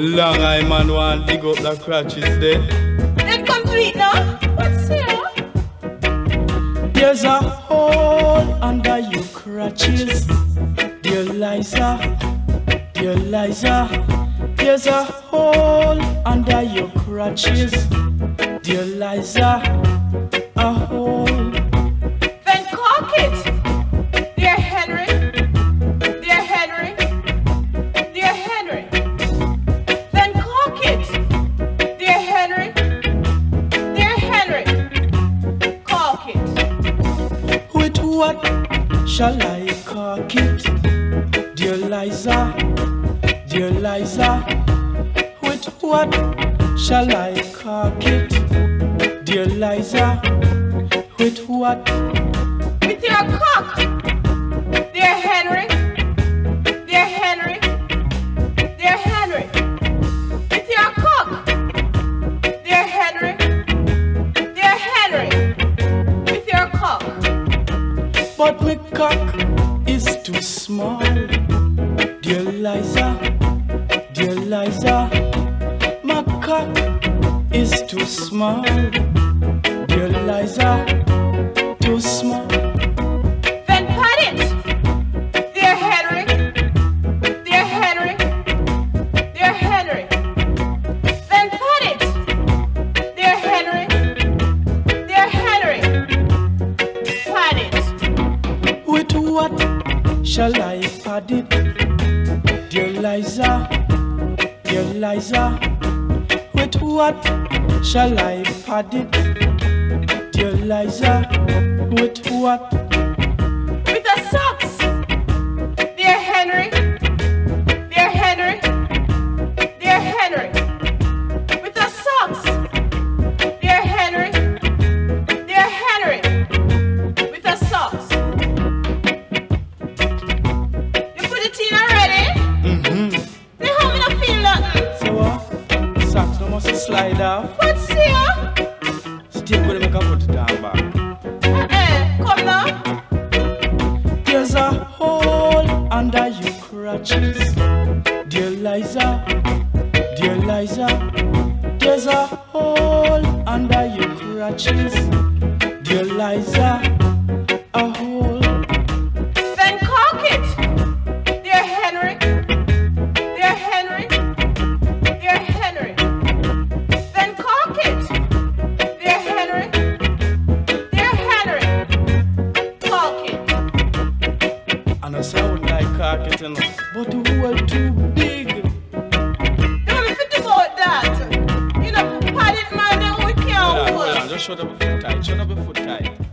Long I man want dig up the crutches there. Then come to it now. What's here? There's a hole under your crutches, dear Liza, dear Liza. There's a hole under your crutches, dear Liza, a hole. Then cock it, dear Henry, dear Henry, dear Henry. Then cock it, dear Henry, dear Henry. Cock it. With what shall I cock it, dear Liza, dear Liza? With what shall I cock it, dear Liza? With what? With your cock, dear Henry, dear Henry, dear Henry. With your cock, dear Henry, dear Henry. With your cock. But my cock is too small, dear Liza, dear Liza. My cock is too small, dear Liza, too small. Then pat it, dear Henry, dear Henry, dear Henry. Then pat it, dear Henry, dear Henry. Pat it. With what shall I pad it, dear Liza, dear Liza? With what shall I pad it, dear Liza? With what? With the socks, dear Henry, dear Henry, dear Henry. With the socks, dear Henry, dear Henry. With the socks. You put it in already? Then how me not feel nothing? So what? Socks no must slide off. What's here? Still gonna make a put it down back. Come now. There's a hole under your crutches, dear Liza, dear Liza. There's a hole under your crutches, dear Liza, a hole. Then cock it, dear Henry, dear Henry, dear Henry. Then cock it, dear Henry, dear Henry. Cock it. And I sound like cock it, you know, but the hole too big. You want me to think about that? You know, pad it, man, then we can't Hold on, hold. just shut up your foot tight, shut up your foot tight.